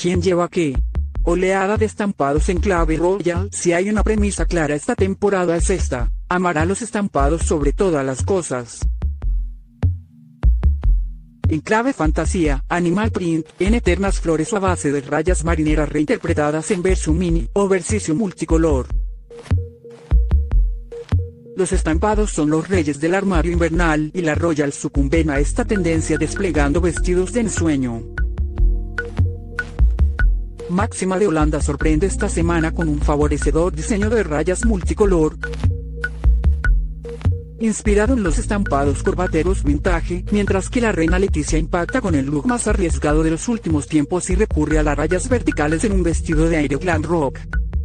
¿Quién lleva qué? Oleada de estampados en clave royal. Si hay una premisa clara esta temporada es esta: amará los estampados sobre todas las cosas. En clave fantasía, animal print, en eternas flores a base de rayas marineras reinterpretadas en verso mini, o versicio multicolor. Los estampados son los reyes del armario invernal y la Royal sucumben a esta tendencia desplegando vestidos de ensueño. Máxima de Holanda sorprende esta semana con un favorecedor diseño de rayas multicolor, inspirado en los estampados corbateros vintage, mientras que la reina Leticia impacta con el look más arriesgado de los últimos tiempos y recurre a las rayas verticales en un vestido de aire glam rock.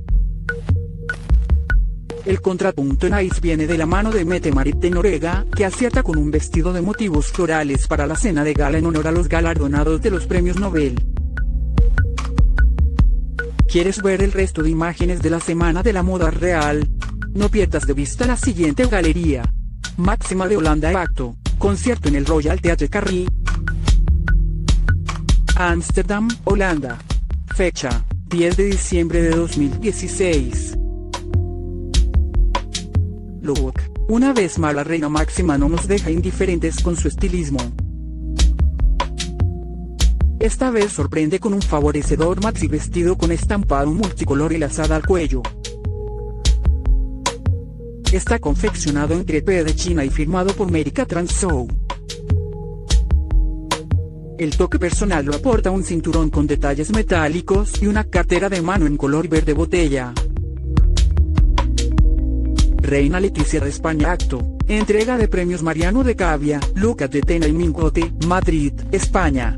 El contrapunto en Ice viene de la mano de Mette-Marit de Noruega, que acierta con un vestido de motivos florales para la cena de gala en honor a los galardonados de los premios Nobel. ¿Quieres ver el resto de imágenes de la Semana de la Moda Real? No pierdas de vista la siguiente galería. Máxima de Holanda acto, concierto en el Royal Theatre Carré, Ámsterdam, Holanda. Fecha: 10 de diciembre de 2016. Look: una vez más la reina Máxima no nos deja indiferentes con su estilismo. Esta vez sorprende con un favorecedor maxi vestido con estampado multicolor y lazada al cuello. Está confeccionado en crepé de China y firmado por Merica Transou. El toque personal lo aporta un cinturón con detalles metálicos y una cartera de mano en color verde botella. Reina Leticia de España acto, entrega de premios Mariano de Cavia, Lucas de Tena y Mingote, Madrid, España.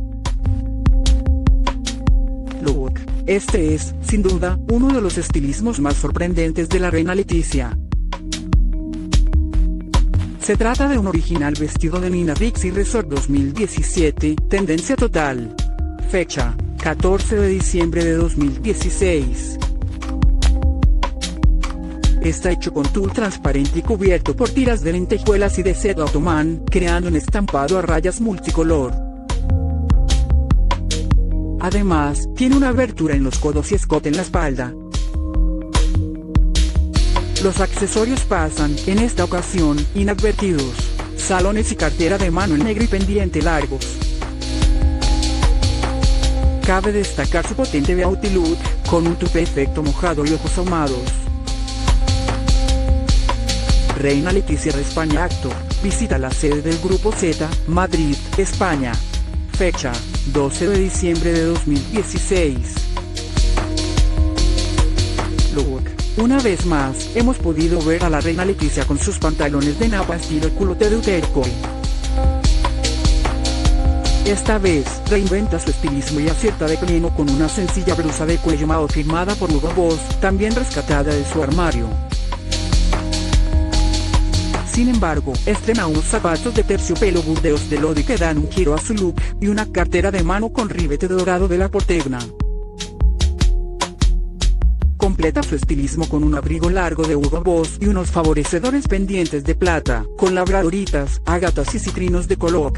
Look: este es, sin duda, uno de los estilismos más sorprendentes de la reina Leticia. Se trata de un original vestido de Nina Ricci Resort 2017, tendencia total. Fecha: 14 de diciembre de 2016. Está hecho con tul transparente y cubierto por tiras de lentejuelas y de seda otomán, creando un estampado a rayas multicolor. Además, tiene una abertura en los codos y escote en la espalda. Los accesorios pasan, en esta ocasión, inadvertidos: salones y cartera de mano en negro y pendiente largos. Cabe destacar su potente beauty look, con un tupé efecto mojado y ojos ahumados. Reina Leticia de España acto, visita la sede del Grupo Z, Madrid, España. Fecha: 12 de diciembre de 2016. Look: una vez más, hemos podido ver a la reina Leticia con sus pantalones de napa estilo culotte de Uterco. Esta vez, reinventa su estilismo y acierta de pleno con una sencilla blusa de cuello mao firmada por Hugo Boss, también rescatada de su armario. Sin embargo, estrena unos zapatos de terciopelo burdeos de Lodi que dan un giro a su look, y una cartera de mano con ribete dorado de la Portegna. Completa su estilismo con un abrigo largo de Hugo Boss y unos favorecedores pendientes de plata, con labradoritas, ágatas y citrinos de color.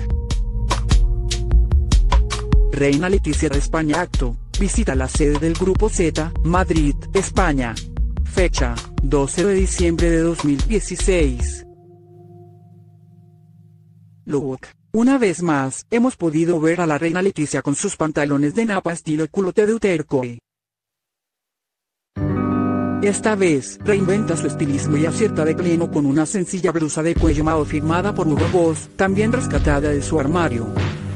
Reina Leticia de España acto, visita la sede del Grupo Z, Madrid, España. Fecha: 12 de diciembre de 2016. Look: una vez más, hemos podido ver a la reina Leticia con sus pantalones de napa estilo culotte de Uterco. Esta vez, reinventa su estilismo y acierta de pleno con una sencilla blusa de cuello mao firmada por Hugo Boss, también rescatada de su armario.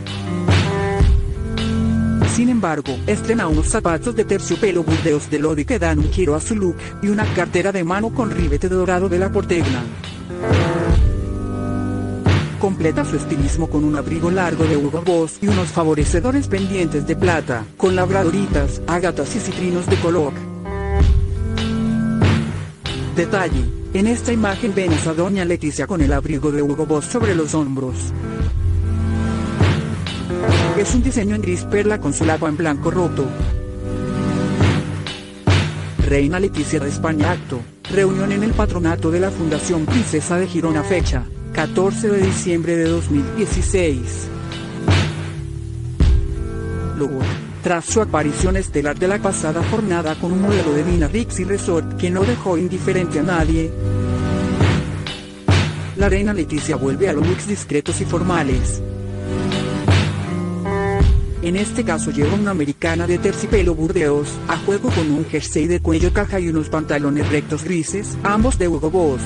Sin embargo, estrena unos zapatos de terciopelo burdeos de Lodi que dan un giro a su look, y una cartera de mano con ribete dorado de la Portegna. Completa su estilismo con un abrigo largo de Hugo Boss y unos favorecedores pendientes de plata, con labradoritas, ágatas y citrinos de color. Detalle: en esta imagen vemos a doña Leticia con el abrigo de Hugo Boss sobre los hombros. Es un diseño en gris perla con solapa en blanco roto. Reina Leticia de España acto, reunión en el patronato de la Fundación Princesa de Girona. Fecha: 14 de diciembre de 2016. Look: tras su aparición estelar de la pasada jornada con un modelo de Vina Rixi Resort que no dejó indiferente a nadie. La reina Letizia vuelve a los looks discretos y formales. En este caso lleva una americana de terciopelo burdeos, a juego con un jersey de cuello caja y unos pantalones rectos grises, ambos de Hugo Boss.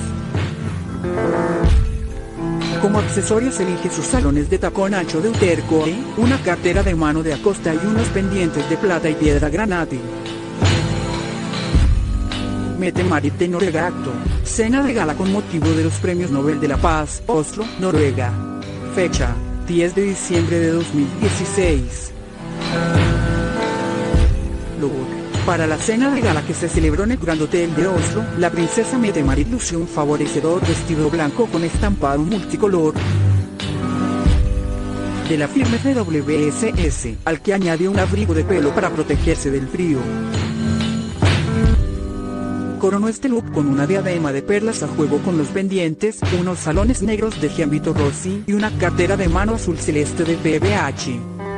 Como accesorios elige sus salones de tacón ancho de Utercoe, una cartera de mano de Acosta y unos pendientes de plata y piedra granate. Mette-Marit de Noruega acto, cena de gala con motivo de los Premios Nobel de la Paz, Oslo, Noruega. Fecha, 10 de diciembre de 2016. Look. Para la cena de gala que se celebró en el Grand Hotel de Oslo, la princesa Mette-Marit lució un favorecedor vestido blanco con estampado multicolor de la firma WSS, al que añadió un abrigo de pelo para protegerse del frío. Coronó este look con una diadema de perlas a juego con los pendientes, unos salones negros de Gianvito Rossi y una cartera de mano azul celeste de PVH.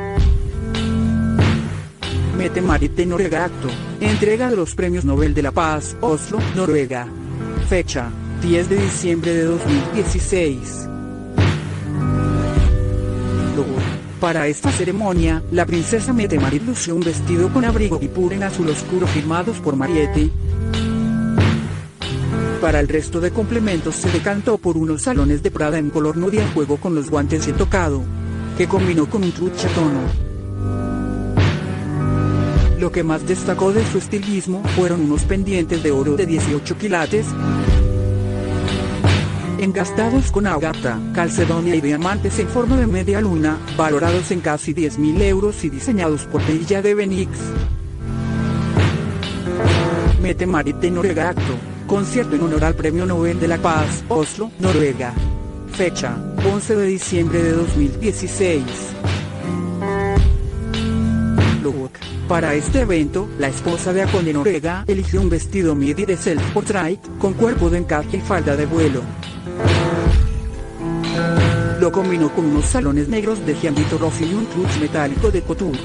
Mette-Marit de Noruega acto, entrega de los Premios Nobel de la Paz, Oslo, Noruega. Fecha, 10 de diciembre de 2016. Logo. Para esta ceremonia, la princesa Mette-Marit lució un vestido con abrigo y puro en azul oscuro firmados por Mariette. Para el resto de complementos se decantó por unos salones de Prada en color nude a juego con los guantes de tocado, que combinó con un trucha tono. Lo que más destacó de su estilismo fueron unos pendientes de oro de 18 quilates, engastados con ágata, calcedonia y diamantes en forma de media luna, valorados en casi 10.000 euros y diseñados por Villa de Benix. Mette-Marit de Noruega acto, concierto en honor al Premio Nobel de la Paz, Oslo, Noruega. Fecha, 11 de diciembre de 2016. Look. Para este evento, la esposa de Akon de Noruega eligió un vestido midi de self-portrait, con cuerpo de encaje y falda de vuelo. Lo combinó con unos salones negros de Gianvito Rossi y un truch metálico de couture.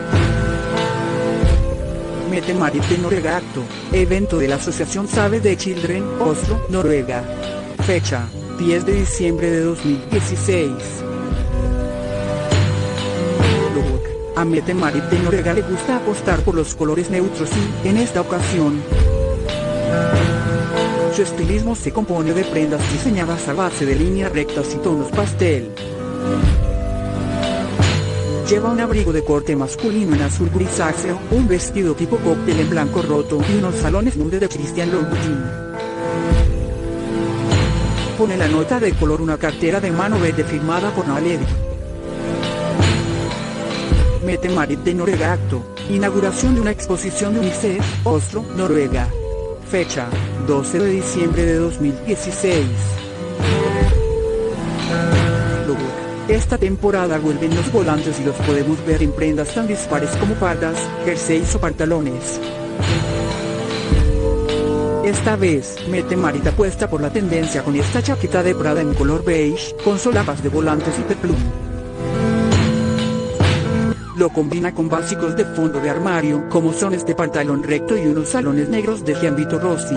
Mette-Marit de Noruega acto, evento de la Asociación Save the Children, Oslo, Noruega. Fecha, 10 de diciembre de 2016. Look. A Mette-Marit de Noruega le gusta apostar por los colores neutros y, en esta ocasión, su estilismo se compone de prendas diseñadas a base de líneas rectas y tonos pastel. Lleva un abrigo de corte masculino en azul grisáceo, un vestido tipo cóctel en blanco roto y unos salones nude de Christian Louboutin. Pone la nota de color una cartera de mano verde firmada por Naledi. Mette-Marit de Noruega acto, inauguración de una exposición de UNICEF, Oslo, Noruega. Fecha, 12 de diciembre de 2016. Esta temporada vuelven los volantes y los podemos ver en prendas tan dispares como pardas, jerseys o pantalones. Esta vez, Mette-Marit apuesta por la tendencia con esta chaqueta de Prada en color beige, con solapas de volantes y peplum. Lo combina con básicos de fondo de armario, como son este pantalón recto y unos salones negros de Gianvito Rossi.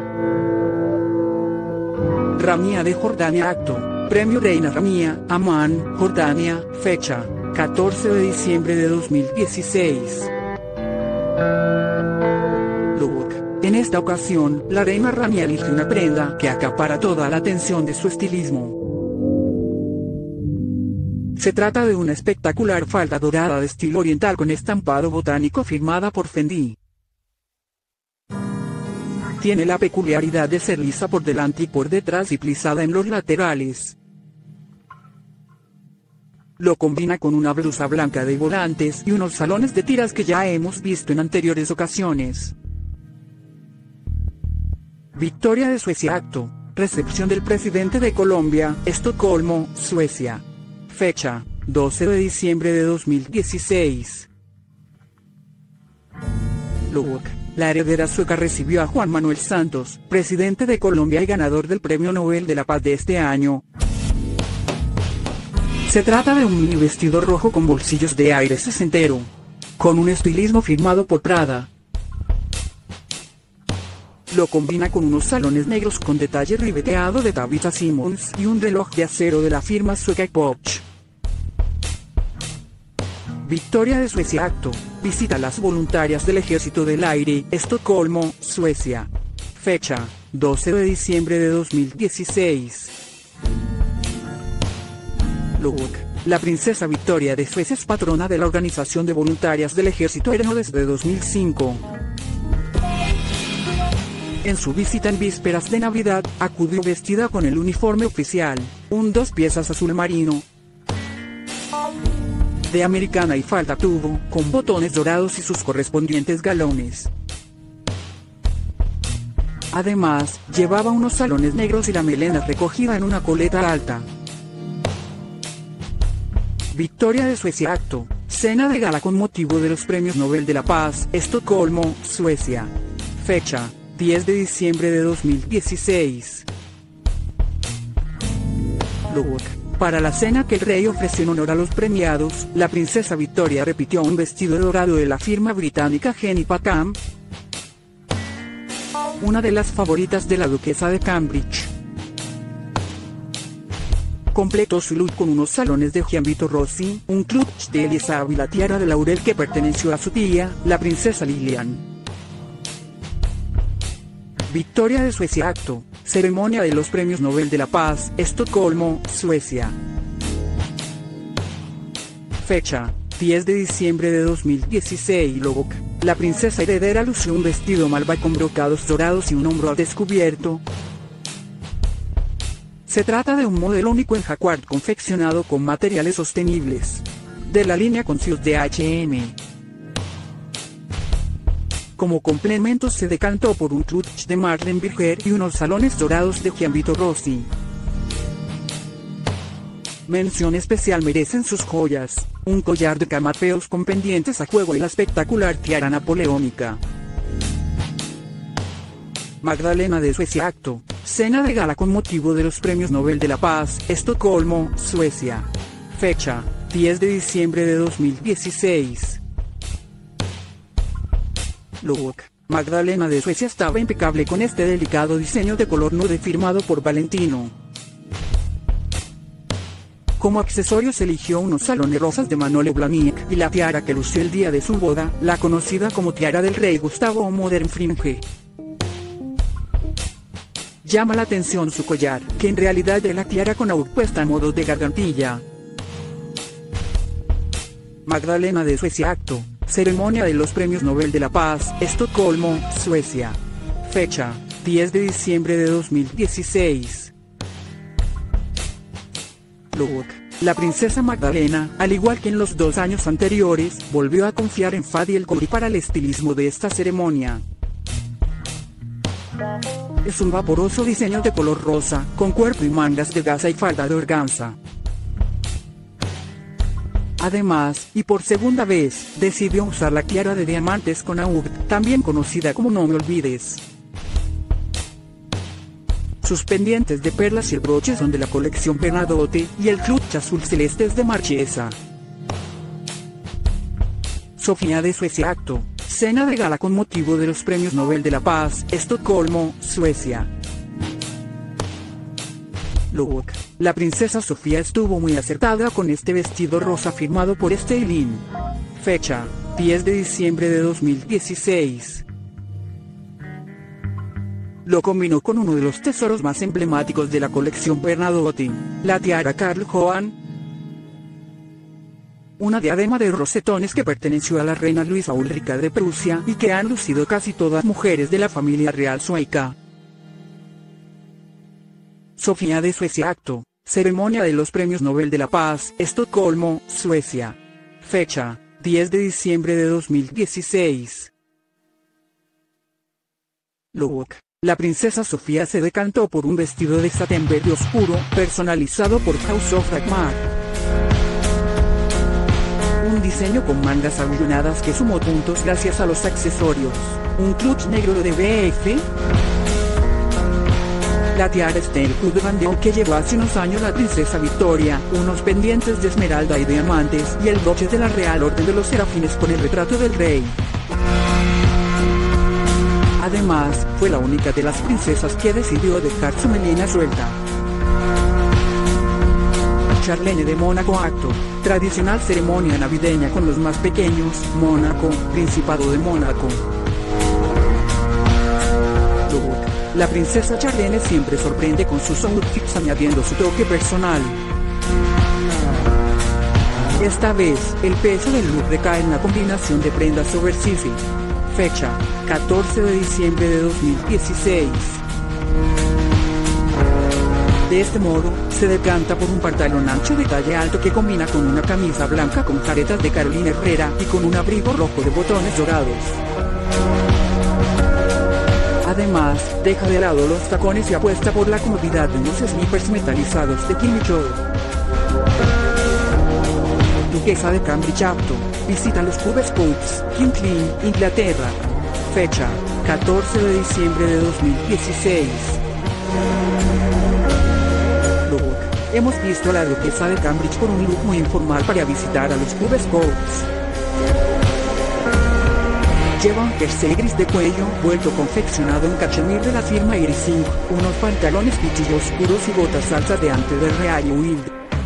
Ramia de Jordania acto. Premio Reina Ramia, Amán, Jordania, fecha, 14 de diciembre de 2016. Look. En esta ocasión, la reina Ramia elige una prenda que acapara toda la atención de su estilismo. Se trata de una espectacular falda dorada de estilo oriental con estampado botánico firmada por Fendi. Tiene la peculiaridad de ser lisa por delante y por detrás y plisada en los laterales. Lo combina con una blusa blanca de volantes y unos salones de tiras que ya hemos visto en anteriores ocasiones. Victoria de Suecia acto, recepción del presidente de Colombia, Estocolmo, Suecia. Fecha, 12 de diciembre de 2016. Look. La heredera sueca recibió a Juan Manuel Santos, presidente de Colombia y ganador del Premio Nobel de la Paz de este año. Se trata de un mini vestido rojo con bolsillos de aire sesentero, con un estilismo firmado por Prada. Lo combina con unos salones negros con detalle ribeteado de Tabitha Simmons y un reloj de acero de la firma sueca Epoch. Victoria de Suecia Acto, visita a las voluntarias del Ejército del Aire, Estocolmo, Suecia. Fecha, 12 de diciembre de 2016. Look. La princesa Victoria de Suecia es patrona de la Organización de Voluntarias del Ejército Aéreo desde 2005. En su visita en vísperas de Navidad, acudió vestida con el uniforme oficial, un 2 piezas azul marino de americana y falda tubo, con botones dorados y sus correspondientes galones. Además, llevaba unos salones negros y la melena recogida en una coleta alta. Victoria de Suecia Acto, cena de gala con motivo de los Premios Nobel de la Paz, Estocolmo, Suecia. Fecha, 10 de diciembre de 2016. Look. Para la cena que el rey ofreció en honor a los premiados, la princesa Victoria repitió un vestido dorado de la firma británica Jenny Packham, una de las favoritas de la duquesa de Cambridge. Completó su look con unos salones de Gianvito Rossi, un clutch de Elizabeth y la tiara de laurel que perteneció a su tía, la princesa Lilian. Victoria de Suecia Acto, ceremonia de los Premios Nobel de la Paz, Estocolmo, Suecia. Fecha, 10 de diciembre de 2016. Look. La princesa heredera lució un vestido malva con brocados dorados y un hombro al descubierto. Se trata de un modelo único en jacquard confeccionado con materiales sostenibles, de la línea Conscious de H&M. Como complemento se decantó por un clutch de Marlene Berger y unos salones dorados de Gianvito Rossi. Mención especial merecen sus joyas, un collar de camapeos con pendientes a juego y la espectacular tiara napoleónica. Magdalena de Suecia Acto, cena de gala con motivo de los Premios Nobel de la Paz, Estocolmo, Suecia. Fecha, 10 de diciembre de 2016. Look. Magdalena de Suecia estaba impecable con este delicado diseño de color nude firmado por Valentino. Como accesorios eligió unos salones rosas de Manolo Blahnik y la tiara que lució el día de su boda, la conocida como tiara del rey Gustavo o Modern Fringe. Llama la atención su collar, que en realidad es la tiara con aur puesta a modo de gargantilla. Magdalena de Suecia Acto, ceremonia de los Premios Nobel de la Paz, Estocolmo, Suecia. Fecha, 10 de diciembre de 2016. Look. La princesa Magdalena, al igual que en los 2 años anteriores, volvió a confiar en Fadi El Khoury para el estilismo de esta ceremonia. Es un vaporoso diseño de color rosa, con cuerpo y mangas de gasa y falda de organza. Además, y por segunda vez, decidió usar la tiara de diamantes con aur, también conocida como No Me Olvides. Sus pendientes de perlas y el broche son de la colección Bernadotte, y el clutch azul celeste es de Marchesa. Sofía de Suecia Acto, cena de gala con motivo de los Premios Nobel de la Paz, Estocolmo, Suecia. Look. La princesa Sofía estuvo muy acertada con este vestido rosa firmado por Stellin. Fecha, 10 de diciembre de 2016. Lo combinó con uno de los tesoros más emblemáticos de la colección Bernadotte, la tiara Karl Johan. Una diadema de rosetones que perteneció a la reina Luisa Ulrica de Prusia y que han lucido casi todas mujeres de la familia real sueca. Sofía de Suecia Acto, ceremonia de los Premios Nobel de la Paz, Estocolmo, Suecia. Fecha, 10 de diciembre de 2016. Look. La princesa Sofía se decantó por un vestido de satén verde oscuro, personalizado por House of Dagmar. Un diseño con mangas abollonadas que sumó puntos gracias a los accesorios, un clutch negro de BF, La tiara está en el club de bandeo que llevó hace unos años la princesa Victoria, unos pendientes de esmeralda y diamantes, y el broche de la Real Orden de los Serafines con el retrato del rey. Además, fue la única de las princesas que decidió dejar su melena suelta. Charlene de Mónaco acto, tradicional ceremonia navideña con los más pequeños, Mónaco, Principado de Mónaco. Look. La princesa Charlene siempre sorprende con sus outfits añadiendo su toque personal. Esta vez, el peso del look recae en la combinación de prendas oversize. Fecha, 14 de diciembre de 2016. De este modo, se decanta por un pantalón ancho de talle alto que combina con una camisa blanca con caretas de Carolina Herrera y con un abrigo rojo de botones dorados. Además, deja de lado los tacones y apuesta por la comodidad de unos sneakers metalizados de Jimmy Choo. Duquesa de Cambridge apto, visita los Cube Scouts, Kingston, Inglaterra. Fecha, 14 de diciembre de 2016. Look. Hemos visto a la duquesa de Cambridge por un look muy informal para visitar a los Cube Scouts. Lleva un jersey gris de cuello vuelto confeccionado en cachemir de la firma Iris Inc., unos pantalones pichillos oscuros y botas altas de ante del Real Wild.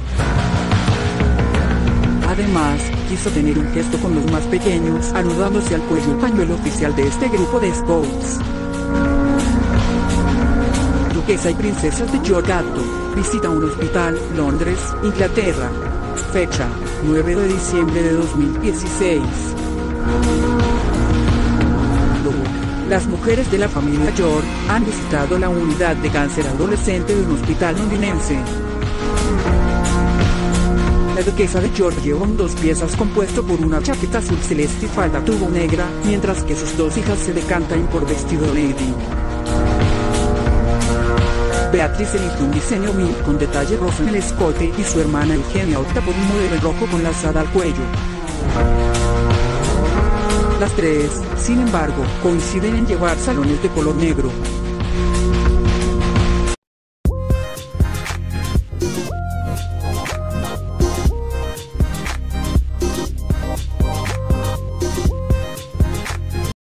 Además, quiso tener un gesto con los más pequeños, anudándose al cuello el pañuelo oficial de este grupo de Scouts. Duquesa y princesas de York acto, visita un hospital, Londres, Inglaterra. Fecha, 9 de diciembre de 2016. Las mujeres de la familia York han visitado la unidad de cáncer adolescente de un hospital londinense. La duquesa de York lleva un dos piezas compuesto por una chaqueta azul celeste y falda tubo negra, mientras que sus dos hijas se decantan por vestido lady. Beatriz elige un diseño mil con detalle rosa en el escote y su hermana Eugenia opta por un modelo rojo con lazada al cuello. Las tres, sin embargo, coinciden en llevar salones de color negro.